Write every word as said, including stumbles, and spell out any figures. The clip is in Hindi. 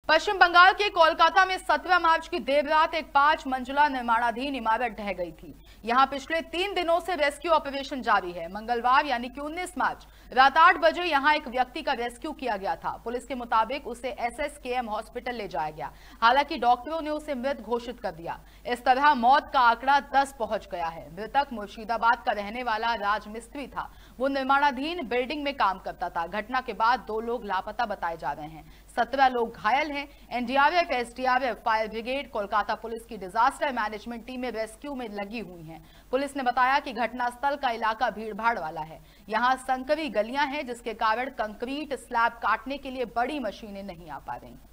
पश्चिम बंगाल के कोलकाता में सत्रह मार्च की देर रात एक पांच मंजिला निर्माणाधीन इमारत ढह गई थी। यहां पिछले तीन दिनों से रेस्क्यू ऑपरेशन जारी है। मंगलवार यानी कि उन्नीस मार्च रात आठ बजे यहां एक व्यक्ति का रेस्क्यू किया गया था। पुलिस के मुताबिक उसे एसएसकेएम हॉस्पिटल ले जाया गया, हालांकि डॉक्टरों ने उसे मृत घोषित कर दिया। इस तरह मौत का आंकड़ा दस पहुंच गया है। मृतक मुर्शिदाबाद का रहने वाला राजमिस्त्री था। वो निर्माणाधीन बिल्डिंग में काम करता था। घटना के बाद दो लोग लापता बताए जा रहे हैं। सत्रह लोग घायल हैं। NDRF, SDRF, fire brigade, Kolkata police की डिजास्टर मैनेजमेंट टीमें रेस्क्यू में लगी हुई हैं। पुलिस ने बताया कि घटनास्थल का इलाका भीड़भाड़ वाला है। यहां संकरी गलियां हैं, जिसके कारण कंक्रीट स्लैब काटने के लिए बड़ी मशीनें नहीं आ पा रही।